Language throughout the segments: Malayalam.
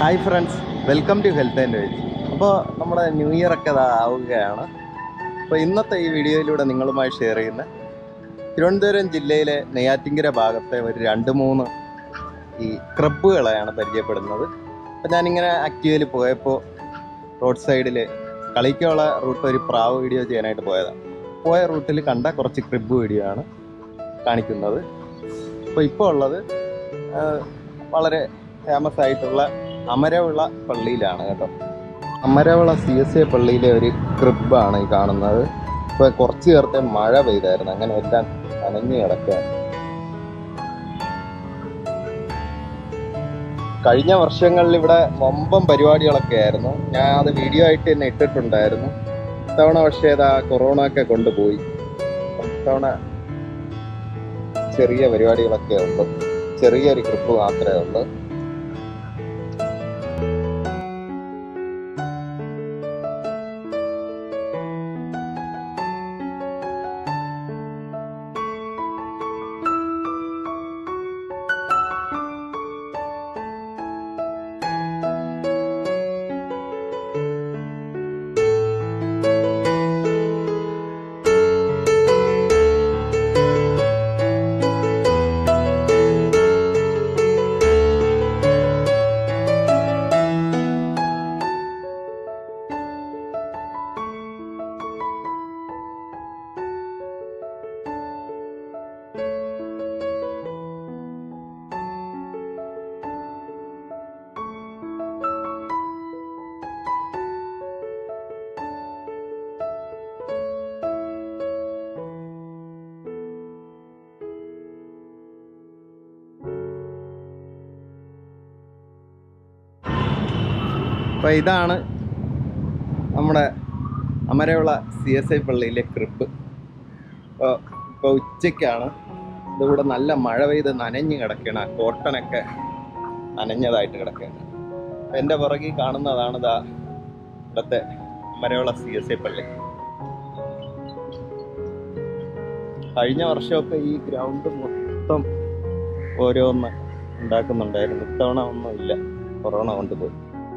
Hi friends, welcome to health and veg. അപ്പോൾ നമ്മുടെ ന്യൂ ഇയർ ഒക്കെ ആവുകയാണ്. അപ്പോൾ ഇന്നത്തെ ഈ വീഡിയോയിലൂടെ നിങ്ങളുമായി ഷെയർ ചെയ്യുന്ന തിരുവനന്തപുരം ജില്ലയിലെ നെയ്യാറ്റിൻകര ഭാഗത്തെ ഒരു 2-3 ഈ ക്രബ്ബുകളെയാണ് പരിചയപ്പെടുന്നത്. അപ്പോൾ ഞാനിങ്ങനെ ആക്റ്റീവയിൽ പോയപ്പോൾ റോഡ് സൈഡിൽ കളിക്കുള്ള റൂട്ട് ഒരു പ്രാവ് വീഡിയോ ചെയ്യാനായിട്ട് പോയതാണ്. പോയ റൂട്ടിൽ കണ്ട കുറച്ച് ക്രിബ് വീഡിയോ ആണ് കാണിക്കുന്നത്. ഇപ്പോൾ ഉള്ളത് വളരെ ഫേമസ് ആയിട്ടുള്ള അമരവിള പള്ളിയിലാണ് കേട്ടോ. അമരവിള CSA പള്ളിയിലെ ഒരു ക്രിബാണ് ഈ കാണുന്നത്. ഇപ്പോൾ കുറച്ച് നേരത്തെ മഴ പെയ്തായിരുന്നു, അങ്ങനെ എല്ലാം നനഞ്ഞു കിടക്കുകയാണ്. കഴിഞ്ഞ വർഷങ്ങളിൽ ഇവിടെ വമ്പം പരിപാടികളൊക്കെ ആയിരുന്നു. ഞാൻ അത് വീഡിയോ ആയിട്ട് തന്നെ ഇട്ടിട്ടുണ്ടായിരുന്നു. ഇത്തവണ പക്ഷേ കൊറോണ ഒക്കെ കൊണ്ടുപോയി. ഇത്തവണ ചെറിയ പരിപാടികളൊക്കെ ഉണ്ട്, ചെറിയൊരു ക്രിബ് മാത്രമേ ഉള്ളൂ. അപ്പോൾ ഇതാണ് നമ്മുടെ അമരവിള CSI പള്ളിയിലെ ക്രിബ്. ഇപ്പോൾ ഉച്ചയ്ക്കാണ്. ഇതിവിടെ നല്ല മഴ പെയ്ത് നനഞ്ഞ് കിടക്കുകയാണ്. കോട്ടനൊക്കെ നനഞ്ഞതായിട്ട് കിടക്കുകയാണ്. എൻ്റെ പുറകിൽ കാണുന്നതാണ് ഇവിടുത്തെ അമരവിള CSI പള്ളി. കഴിഞ്ഞ വർഷമൊക്കെ ഈ ഗ്രൗണ്ട് മൊത്തം ഓരോന്ന് ഉണ്ടാക്കുന്നുണ്ടായിരുന്നു. ഇത്തവണ ഒന്നുമില്ല, കൊറോണ കൊണ്ടുപോയി.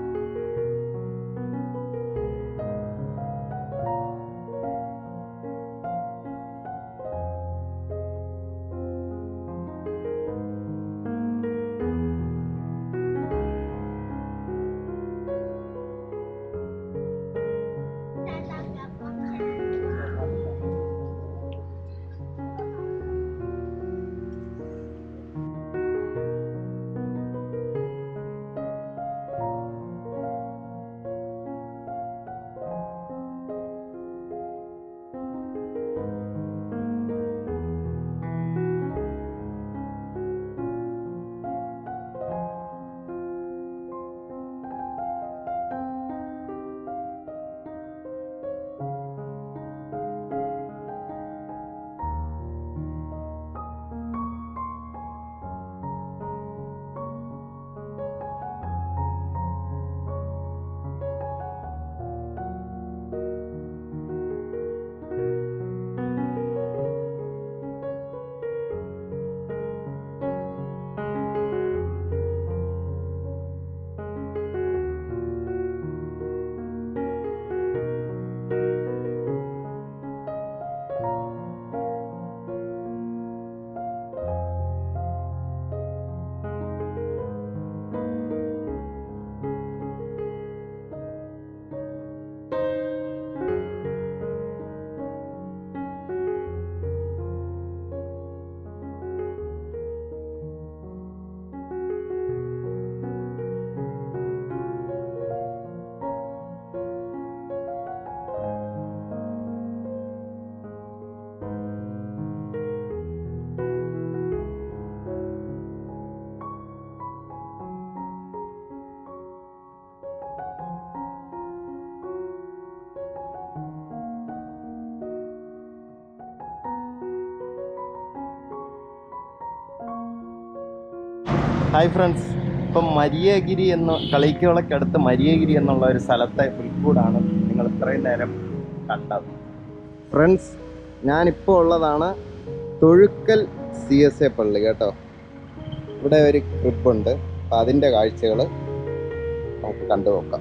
ഹായ് ഫ്രണ്ട്സ്, ഇപ്പം മരിയഗിരി കളിക്കുളക്കടുത്ത് മരിയഗിരി എന്നുള്ള ഒരു സ്ഥലത്തെ പുൽക്കൂടാണ് നിങ്ങൾ ഇത്രയും നേരം കണ്ടത്. ഫ്രണ്ട്സ്, ഞാനിപ്പോൾ ഉള്ളതാണ് തൊഴുക്കൽ CSA പള്ളി കേട്ടോ. ഇവിടെ ഒരു ക്രിബുണ്ട്, അപ്പം അതിൻ്റെ കാഴ്ചകൾ നമുക്ക് കണ്ടു നോക്കാം.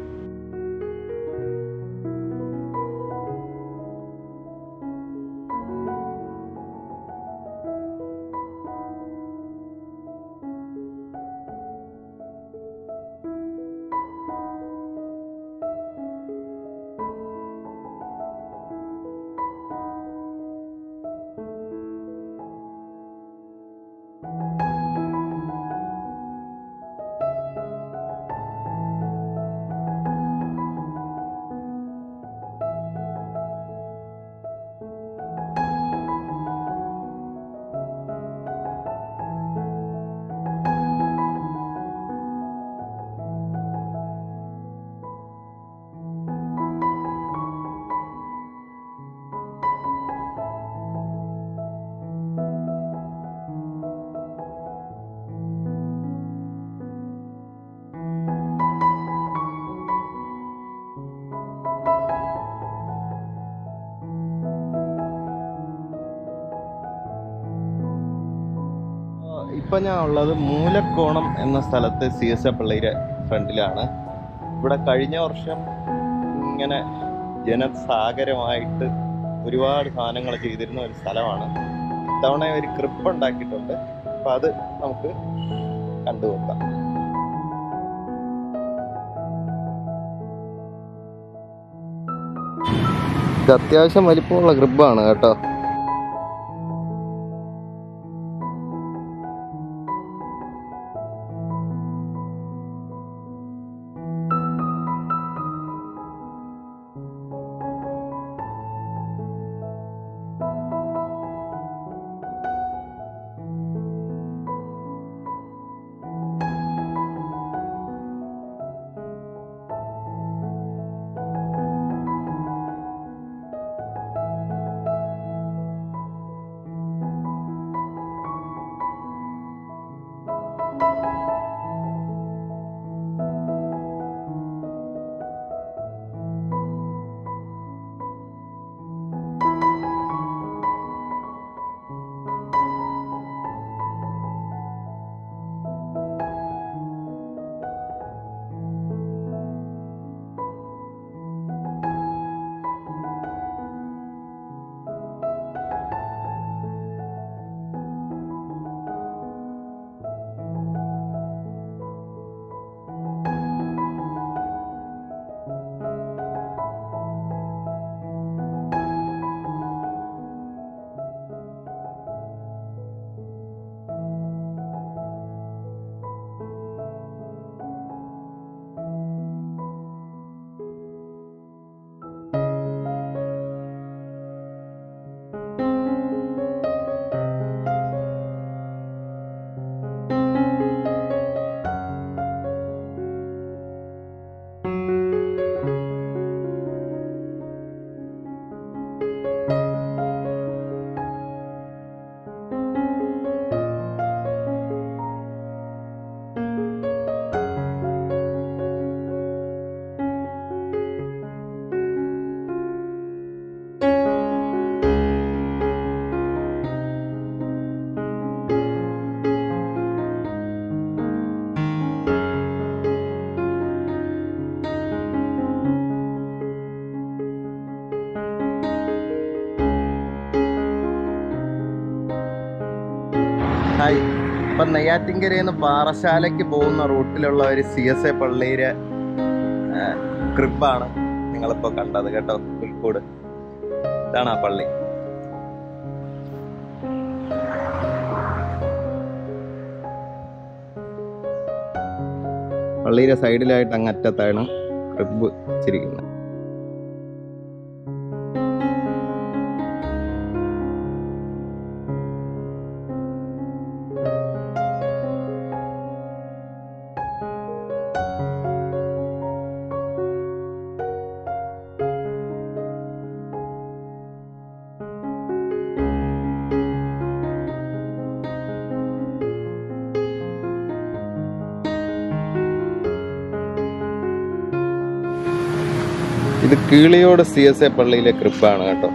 ഇപ്പം ഞാൻ ഉള്ളത് മൂലക്കോണം എന്ന സ്ഥലത്ത് CSA പള്ളിയുടെ ഫ്രണ്ടിലാണ്. ഇവിടെ കഴിഞ്ഞ വർഷം ഇങ്ങനെ ജനസാഗരമായിട്ട് ഒരുപാട് സാധനങ്ങൾ ചെയ്തിരുന്ന ഒരു സ്ഥലമാണ്. ഇത്തവണ ഒരു ക്രിപ്പ് ഉണ്ടാക്കിയിട്ടുണ്ട്. അപ്പം അത് നമുക്ക് കണ്ടുനോക്കാം. ഇത് അത്യാവശ്യം വലിപ്പമുള്ള ക്രിബാണ് കേട്ടോ. ഹായ്. ഇപ്പം നെയ്യാറ്റിൻകരയിൽ നിന്ന് പാറശാലയ്ക്ക് പോകുന്ന റൂട്ടിലുള്ള ഒരു CSA പള്ളിയുടെ ക്രിബാണ് നിങ്ങളിപ്പോൾ കണ്ടത് കേട്ടോ. പുൽക്കൂട്, ഇതാണ് ആ പള്ളി. പള്ളിയുടെ സൈഡിലായിട്ട് അങ്ങറ്റത്താണ് ക്രിബ് വെച്ചിരിക്കുന്നത്. ഇത് കീളിയോട് CSA പള്ളിയിലെ ക്രിബാണ് കേട്ടോ.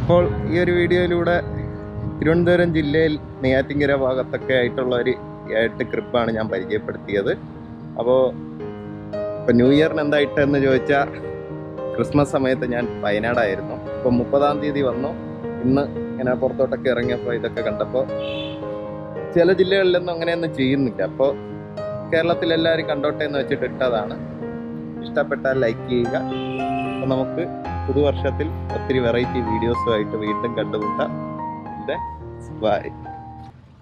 അപ്പോൾ ഈ ഒരു വീഡിയോയിലൂടെ തിരുവനന്തപുരം ജില്ലയിൽ നെയ്യാറ്റിൻകര ഭാഗത്തൊക്കെ ആയിട്ടുള്ള ഒരു 8 ട്രിപ്പാണ് ഞാൻ പരിചയപ്പെടുത്തിയത്. അപ്പോൾ ഇപ്പോൾ ന്യൂ ഇയറിന് എന്താ ഇട്ടെന്ന് ചോദിച്ചാൽ ക്രിസ്മസ് സമയത്ത് ഞാൻ വയനാടായിരുന്നു. ഇപ്പോൾ 30-ാം തീയതി വന്നു. ഇന്ന് ഇങ്ങനെ പുറത്തോട്ടൊക്കെ ഇറങ്ങിയപ്പോൾ ഇതൊക്കെ കണ്ടപ്പോൾ ചില ജില്ലകളിലൊന്നും അങ്ങനെയൊന്നും ചെയ്യുന്നില്ല. അപ്പോൾ കേരളത്തിലെല്ലാവരും കണ്ടോട്ടെ എന്ന് വെച്ചിട്ട് ഇട്ടതാണ്. ഇഷ്ടപ്പെട്ടാൽ ലൈക്ക് ചെയ്യുക. അപ്പോൾ നമുക്ക് പുതുവർഷത്തിൽ ഒത്തിരി വെറൈറ്റി വീഡിയോസുമായിട്ട് വീണ്ടും കണ്ടുമുട്ടാം. ബൈ.